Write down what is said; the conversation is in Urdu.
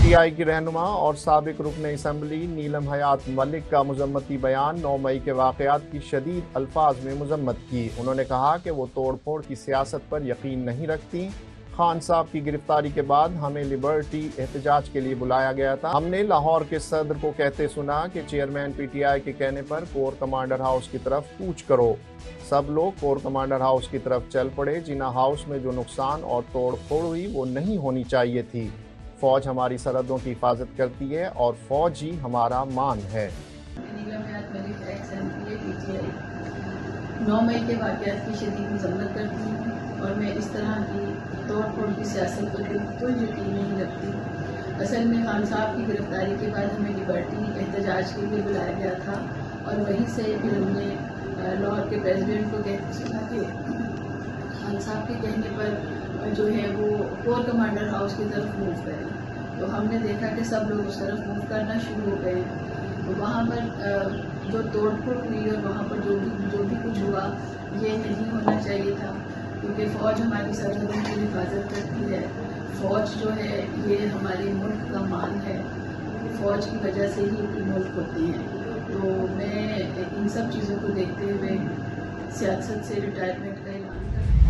ٹی آئی کی رہنما اور سابق رکن اسمبلی نیلم حیات ملک کا مذمتی بیان 9 مئی کے واقعات کی شدید الفاظ میں مذمت کی۔ انہوں نے کہا کہ وہ توڑ پھوڑ کی سیاست پر یقین نہیں رکھتی۔ خان صاحب کی گرفتاری کے بعد ہمیں لبرٹی احتجاج کے لیے بلایا گیا تھا۔ ہم نے لاہور کے صدر کو کہتے سنا کہ چیئرمین پی ٹی آئی کے کہنے پر کور کمانڈر ہاؤس کی طرف کوچ کرو۔ سب لوگ کور کمانڈر ہاؤس کی طرف چل پڑے۔ جنا ہاؤس میں جو نقصان اور توڑ پھوڑ ہوئی وہ نہیں ہونی چاہیے تھی۔ فوج ہماری سرحدوں کی حفاظت کرتی ہے اور فوج ہی ہمارا مان ہے۔ Neelam Hayat Malik ex M P P T I 9 مئی کے واقعات کی شدید مذمت کرتی ہوں اور میں اس طرح کی توڑ پھوڑ کی سیاست پر بالکل یقین نہیں رکھتی۔ اصل میں خان صاحب کی گرفتاری کے بعد ہمیں لبرٹی احتجاج کے لیے بلایا گیا تھا اور وہیں سے پھر ہم نے لاہور کے پریزیڈنٹ کو کہتے سنا کہ خان صاحب کے کہنے پر جو ہے وہ کور کمانڈر ہاؤس کی طرف موو کریں، تو ہم نے دیکھا کہ سب لوگ اس طرف موو کرنا شروع ہو گئے۔ تو وہاں پر جو توڑ پھوڑ ہوئی اور وہاں پر جو بھی کچھ ہوا یہ نہیں ہونا چاہیے تھا، کیونکہ فوج ہماری سرحدوں کی حفاظت کرتی ہے۔ فوج جو ہے یہ ہمارے ملک کا مان ہے، فوج کی وجہ سے ہی ملک ہوتے ہیں۔ تو میں ان سب چیزوں کو دیکھتے ہوئے سیاست سے ریٹائرمنٹ کا اعلان